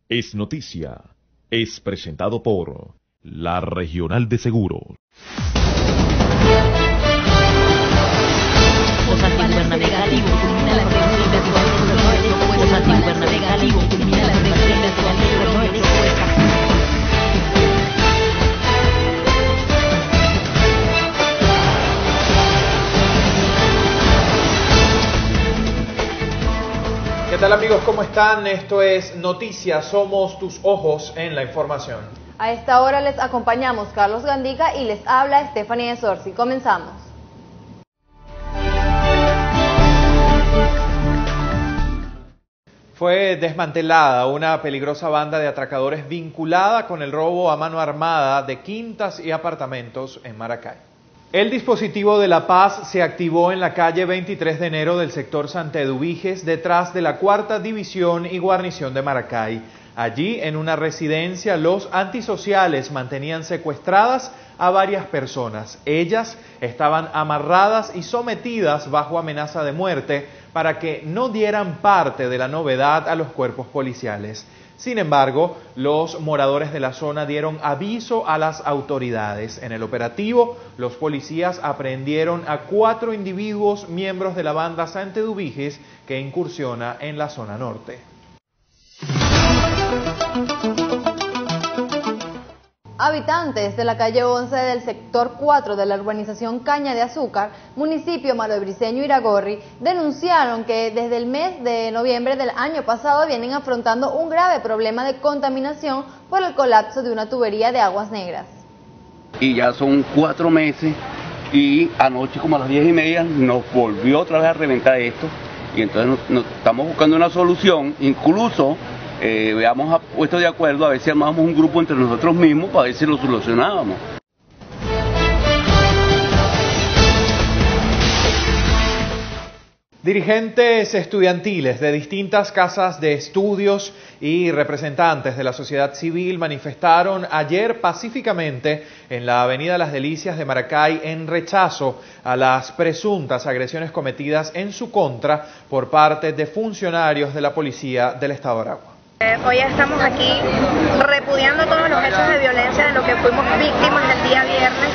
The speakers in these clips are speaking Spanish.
Es noticia. Es presentado por La Regional de Seguros. ¿Qué tal amigos? ¿Cómo están? Esto es Noticias, somos tus ojos en la información. A esta hora les acompañamos Carlos Gandica y les habla Estefanía Sorsi. Comenzamos. Fue desmantelada una peligrosa banda de atracadores vinculada con el robo a mano armada de quintas y apartamentos en Maracay. El dispositivo de La Paz se activó en la calle 23 de enero del sector Santa Eduviges, detrás de la 4ª División y Guarnición de Maracay. Allí, en una residencia, los antisociales mantenían secuestradas a varias personas. Ellas estaban amarradas y sometidas bajo amenaza de muerte para que no dieran parte de la novedad a los cuerpos policiales. Sin embargo, los moradores de la zona dieron aviso a las autoridades. En el operativo, los policías aprehendieron a 4 individuos miembros de la banda Santa Eduviges que incursiona en la zona norte. Habitantes de la calle 11 del sector 4 de la urbanización Caña de Azúcar, municipio Marobriceño Iragorri, denunciaron que desde el mes de noviembre del año pasado vienen afrontando un grave problema de contaminación por el colapso de una tubería de aguas negras. Y ya son 4 meses y anoche como a las 10:30 nos volvió otra vez a reventar esto y entonces nos estamos buscando una solución, incluso habíamos puesto de acuerdo a ver si armábamos un grupo entre nosotros mismos para ver si lo solucionábamos. Dirigentes estudiantiles de distintas casas de estudios y representantes de la sociedad civil manifestaron ayer pacíficamente en la avenida Las Delicias de Maracay en rechazo a las presuntas agresiones cometidas en su contra por parte de funcionarios de la Policía del Estado Aragua. Hoy estamos aquí repudiando todos los hechos de violencia de lo que fuimos víctimas el día viernes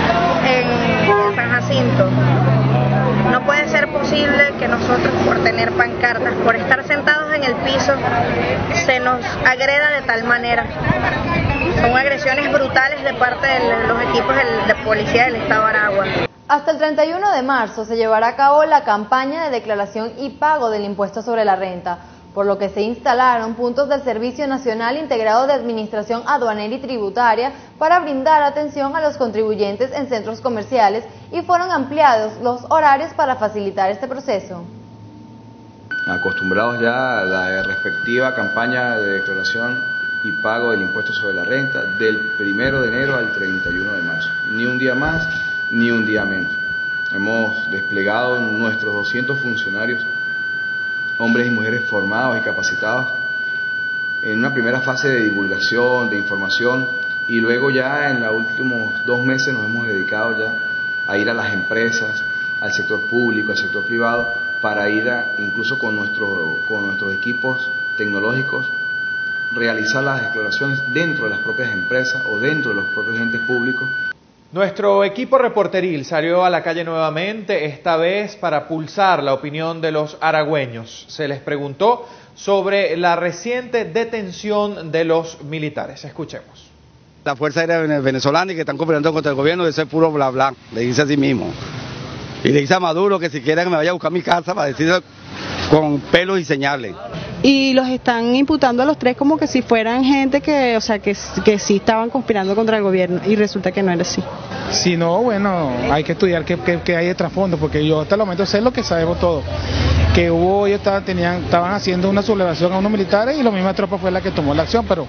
en San Jacinto. No puede ser posible que nosotros, por tener pancartas, por estar sentados en el piso, se nos agreda de tal manera. Son agresiones brutales de parte de los equipos de policía del Estado Aragua. Hasta el 31 de marzo se llevará a cabo la campaña de declaración y pago del impuesto sobre la renta, por lo que se instalaron puntos del Servicio Nacional Integrado de Administración Aduanera y Tributaria para brindar atención a los contribuyentes en centros comerciales y fueron ampliados los horarios para facilitar este proceso. Acostumbrados ya a la respectiva campaña de declaración y pago del impuesto sobre la renta del 1 de enero al 31 de marzo. Ni un día más, ni un día menos. Hemos desplegado nuestros 200 funcionarios, hombres y mujeres formados y capacitados, en una primera fase de divulgación, de información, y luego ya en los últimos 2 meses nos hemos dedicado ya a ir a las empresas, al sector público, al sector privado, para ir incluso con nuestros equipos tecnológicos, realizar las declaraciones dentro de las propias empresas o dentro de los propios entes públicos. Nuestro equipo reporteril salió a la calle nuevamente, esta vez para pulsar la opinión de los aragüeños. Se les preguntó sobre la reciente detención de los militares. Escuchemos. La Fuerza Aérea Venezolana y que están cooperando contra el gobierno, de ser puro bla bla, le dice a sí mismo. Y le dice a Maduro que si quiere que me vaya a buscar mi casa para decirlo con pelos y señales. Y los están imputando a los 3 como que si fueran gente que, o sea, que sí estaban conspirando contra el gobierno, y resulta que no era así. Si no, bueno, hay que estudiar qué hay de trasfondo, porque yo hasta el momento sé lo que sabemos todos, que ellos estaban haciendo una sublevación a unos militares y la misma tropa fue la que tomó la acción, pero...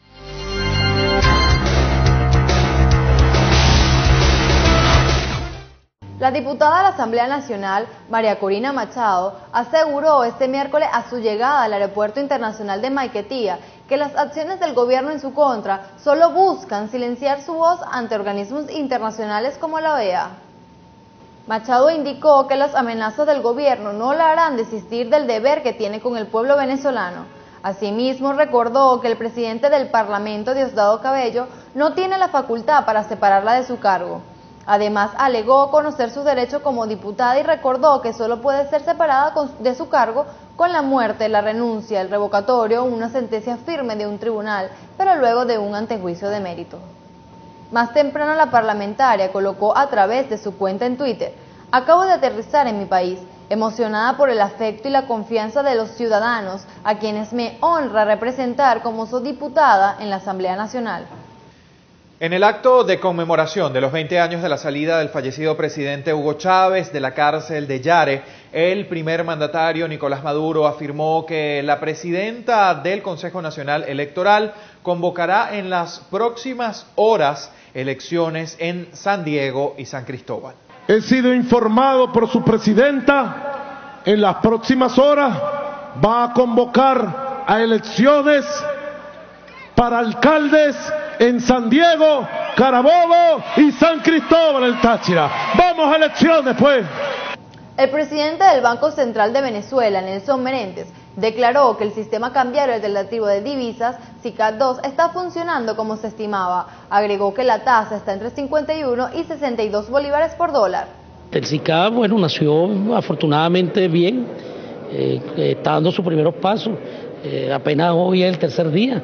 La diputada de la Asamblea Nacional, María Corina Machado, aseguró este miércoles a su llegada al Aeropuerto Internacional de Maiquetía que las acciones del gobierno en su contra solo buscan silenciar su voz ante organismos internacionales como la OEA. Machado indicó que las amenazas del gobierno no la harán desistir del deber que tiene con el pueblo venezolano. Asimismo, recordó que el presidente del Parlamento, Diosdado Cabello, no tiene la facultad para separarla de su cargo. Además, alegó conocer su derecho como diputada y recordó que solo puede ser separada de su cargo con la muerte, la renuncia, el revocatorio o una sentencia firme de un tribunal, pero luego de un antejuicio de mérito. Más temprano, la parlamentaria colocó a través de su cuenta en Twitter: "Acabo de aterrizar en mi país, emocionada por el afecto y la confianza de los ciudadanos, a quienes me honra representar como su diputada en la Asamblea Nacional". En el acto de conmemoración de los 20 años de la salida del fallecido presidente Hugo Chávez de la cárcel de Yare, el primer mandatario Nicolás Maduro afirmó que la presidenta del Consejo Nacional Electoral convocará en las próximas horas elecciones en San Diego y San Cristóbal. He sido informado por su presidenta, en las próximas horas va a convocar a elecciones para alcaldes en San Diego, Carabobo y San Cristóbal el Táchira. ¡Vamos a elecciones, pues! El presidente del Banco Central de Venezuela, Nelson Menéndez, declaró que el sistema cambiario alternativo de divisas, SICAD2, está funcionando como se estimaba. Agregó que la tasa está entre 51 y 62 bolívares por dólar. El SICAD, bueno, nació afortunadamente bien, está dando sus primeros pasos, apenas hoy es el tercer día.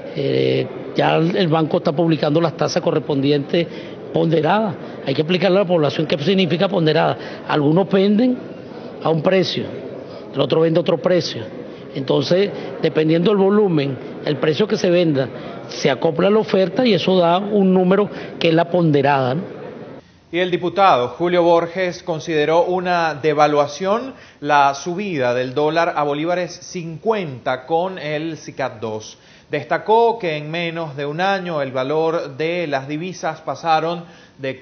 Ya el banco está publicando las tasas correspondientes ponderadas. Hay que explicarle a la población qué significa ponderada. Algunos venden a un precio, el otro vende a otro precio. Entonces, dependiendo del volumen, el precio que se venda, se acopla a la oferta y eso da un número que es la ponderada, ¿no? Y el diputado Julio Borges consideró una devaluación la subida del dólar a bolívares 50 con el SICAD2. Destacó que en menos de un año el valor de las divisas pasaron de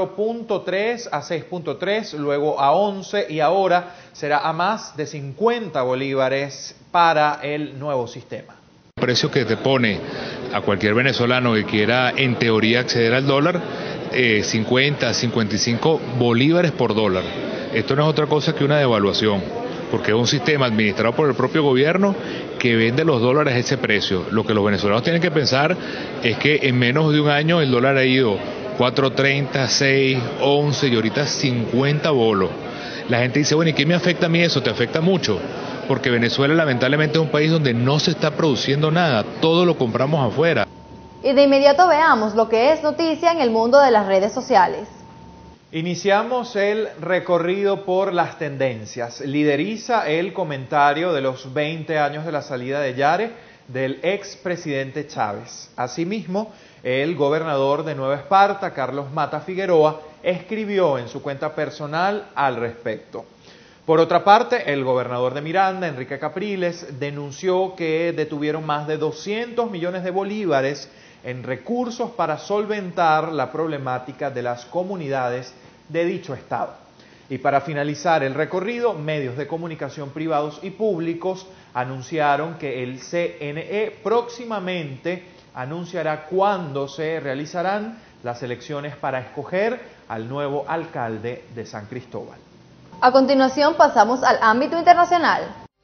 4.3 a 6.3, luego a 11 y ahora será a más de 50 bolívares para el nuevo sistema. El precio que te pone a cualquier venezolano que quiera en teoría acceder al dólar, 50, 55 bolívares por dólar. Esto no es otra cosa que una devaluación, porque es un sistema administrado por el propio gobierno que vende los dólares a ese precio. Lo que los venezolanos tienen que pensar es que en menos de un año el dólar ha ido 4.30, 6, 11 y ahorita 50 bolos. La gente dice, bueno, ¿y qué me afecta a mí eso? Te afecta mucho, porque Venezuela lamentablemente es un país donde no se está produciendo nada, todo lo compramos afuera. Y de inmediato veamos lo que es noticia en el mundo de las redes sociales. Iniciamos el recorrido por las tendencias. Lideriza el comentario de los 20 años de la salida de Yare del expresidente Chávez. Asimismo, el gobernador de Nueva Esparta, Carlos Mata Figueroa, escribió en su cuenta personal al respecto. Por otra parte, el gobernador de Miranda, Enrique Capriles, denunció que detuvieron más de 200 millones de bolívares en recursos para solventar la problemática de las comunidades de dicho estado. Y para finalizar el recorrido, medios de comunicación privados y públicos anunciaron que el CNE próximamente anunciará cuándo se realizarán las elecciones para escoger al nuevo alcalde de San Cristóbal. A continuación pasamos al ámbito internacional.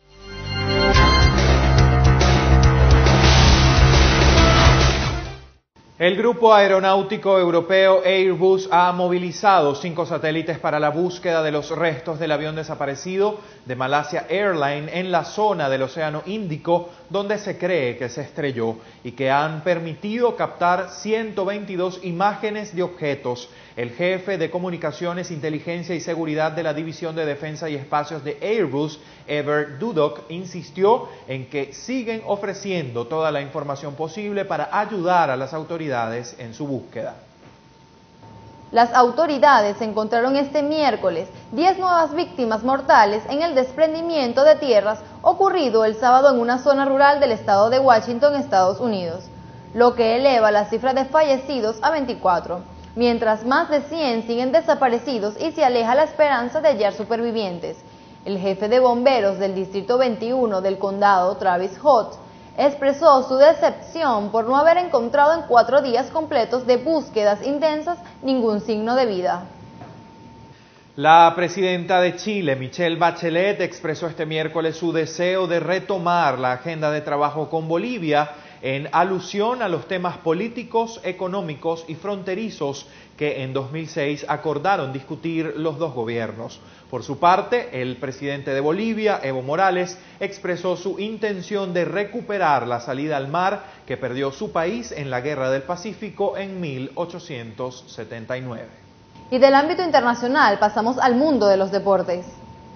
El grupo aeronáutico europeo Airbus ha movilizado 5 satélites para la búsqueda de los restos del avión desaparecido de Malaysia Airlines en la zona del Océano Índico, donde se cree que se estrelló, y que han permitido captar 122 imágenes de objetos. El jefe de Comunicaciones, Inteligencia y Seguridad de la División de Defensa y Espacios de Airbus, Ever Dudok, insistió en que siguen ofreciendo toda la información posible para ayudar a las autoridades en su búsqueda. Las autoridades encontraron este miércoles 10 nuevas víctimas mortales en el desprendimiento de tierras ocurrido el sábado en una zona rural del estado de Washington, Estados Unidos, lo que eleva la cifra de fallecidos a 24, mientras más de 100 siguen desaparecidos y se aleja la esperanza de hallar supervivientes. El jefe de bomberos del Distrito 21 del condado, Travis Holt, expresó su decepción por no haber encontrado en 4 días completos de búsquedas intensas ningún signo de vida. La presidenta de Chile, Michelle Bachelet, expresó este miércoles su deseo de retomar la agenda de trabajo con Bolivia en alusión a los temas políticos, económicos y fronterizos que en 2006 acordaron discutir los dos gobiernos. Por su parte, el presidente de Bolivia, Evo Morales, expresó su intención de recuperar la salida al mar que perdió su país en la Guerra del Pacífico en 1879. Y del ámbito internacional pasamos al mundo de los deportes.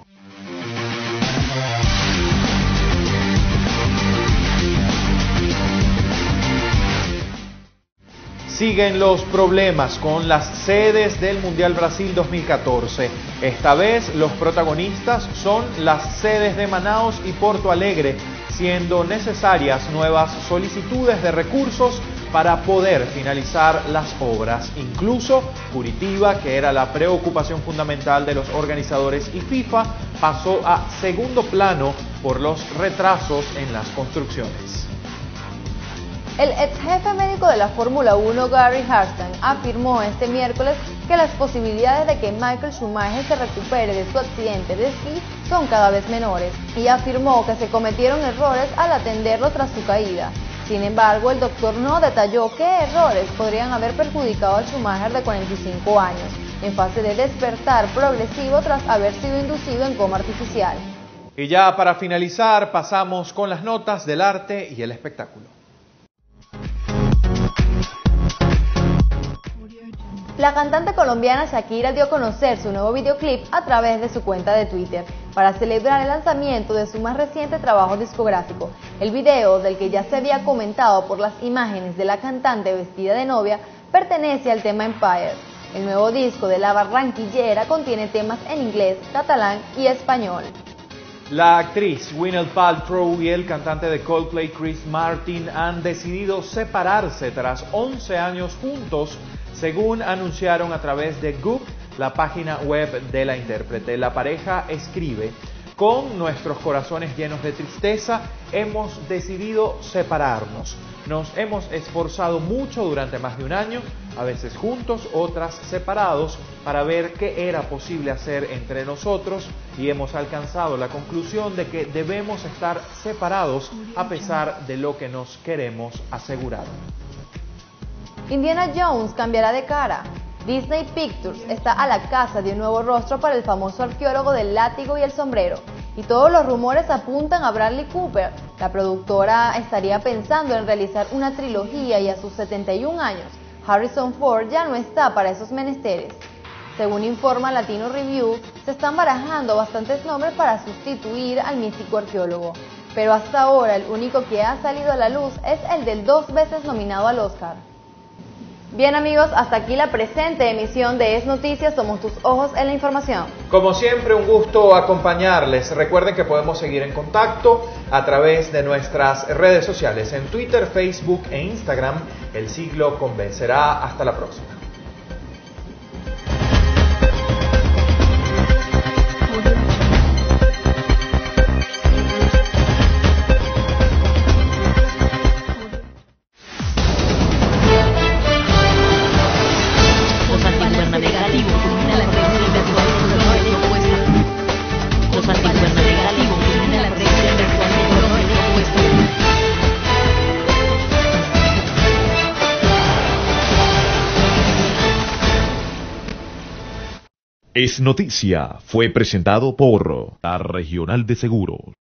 Siguen los problemas con las sedes del Mundial Brasil 2014. Esta vez los protagonistas son las sedes de Manaus y Porto Alegre, siendo necesarias nuevas solicitudes de recursos para poder finalizar las obras. Incluso Curitiba, que era la preocupación fundamental de los organizadores y FIFA, pasó a segundo plano por los retrasos en las construcciones. El ex jefe médico de la Fórmula 1, Gary Hartranft, afirmó este miércoles que las posibilidades de que Michael Schumacher se recupere de su accidente de esquí son cada vez menores, y afirmó que se cometieron errores al atenderlo tras su caída. Sin embargo, el doctor no detalló qué errores podrían haber perjudicado al Schumacher de 45 años, en fase de despertar progresivo tras haber sido inducido en coma artificial. Y ya para finalizar, pasamos con las notas del arte y el espectáculo. La cantante colombiana Shakira dio a conocer su nuevo videoclip a través de su cuenta de Twitter para celebrar el lanzamiento de su más reciente trabajo discográfico. El video, del que ya se había comentado por las imágenes de la cantante vestida de novia, pertenece al tema Empire. El nuevo disco de la barranquillera contiene temas en inglés, catalán y español. La actriz Gwyneth Paltrow y el cantante de Coldplay Chris Martin han decidido separarse tras 11 años juntos, según anunciaron a través de Goop, la página web de la intérprete. La pareja escribe: con nuestros corazones llenos de tristeza, hemos decidido separarnos. Nos hemos esforzado mucho durante más de un año, a veces juntos, otras separados, para ver qué era posible hacer entre nosotros, y hemos alcanzado la conclusión de que debemos estar separados a pesar de lo que nos queremos asegurar. Indiana Jones cambiará de cara. Disney Pictures está a la caza de un nuevo rostro para el famoso arqueólogo del látigo y el sombrero, y todos los rumores apuntan a Bradley Cooper. La productora estaría pensando en realizar una trilogía y a sus 71 años, Harrison Ford ya no está para esos menesteres. Según informa Latino Review, se están barajando bastantes nombres para sustituir al místico arqueólogo, pero hasta ahora el único que ha salido a la luz es el del 2 veces nominado al Oscar. Bien amigos, hasta aquí la presente emisión de Es Noticias, somos tus ojos en la información. Como siempre, un gusto acompañarles. Recuerden que podemos seguir en contacto a través de nuestras redes sociales, en Twitter, Facebook e Instagram. El siglo convencerá. Hasta la próxima. Es Noticia fue presentado por la Regional de Seguros.